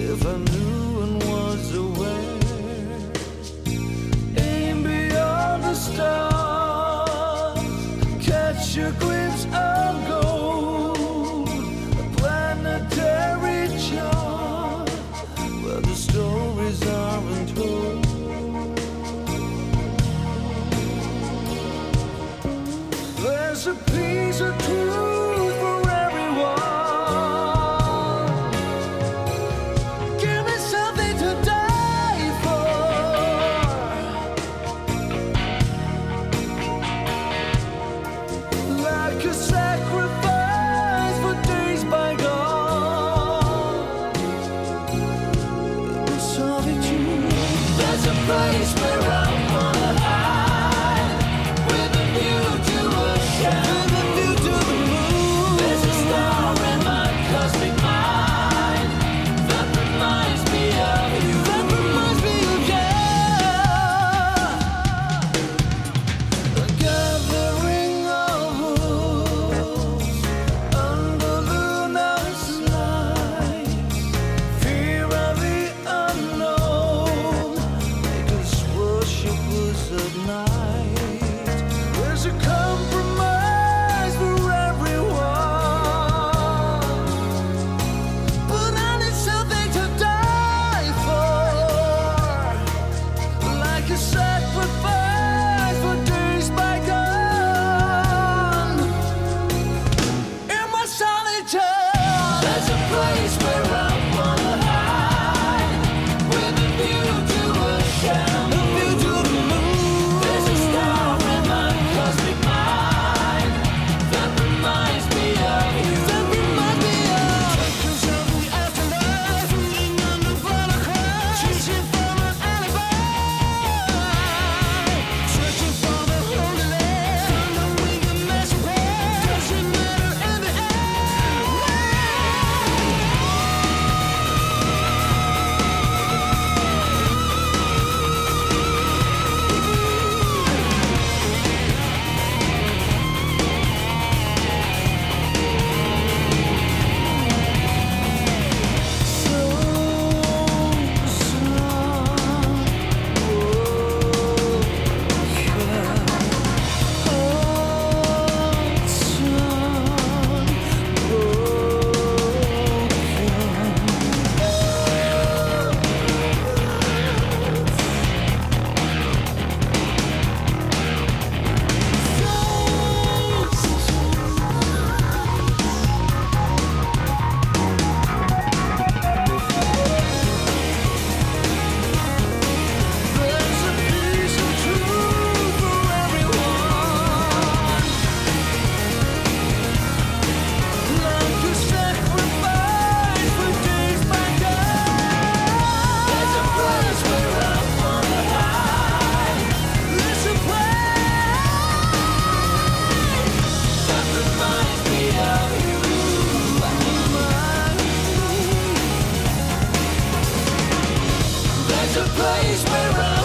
if I knew and was aware. Aim beyond the stars, catch a glimpse of gold, a planetary chart where the stories are untold. There's a piece of truth for everyone. Give me something to die for, like a sacrifice for days bygone. In solitude, there's a place where I wanna hide, with a view to a with a view to the moon. There's a star in my cosmic mind that reminds me of you. That reminds me of you. A gathering of wolves under Lunar's light. Fear of the unknown make us worshippers of night. There's a compromise for everyone, but I need something to die for, like a sacrifice for days bygone. In my solitude, there's a place where I wanna hide, with a view to a shadow, a view to the moon. There's a star in my cosmic mind that reminds me of you. That reminds me of Trackers of the afterlife, rooting under battle cry, chasing from an alibi, searching for the holy land, unknowing the master plan. Doesn't matter in the end. There's a piece of truth for everyone, like a sacrifice for days bygone. There's a place where I wanna hide. There's a place that reminds me of you. There's a place where I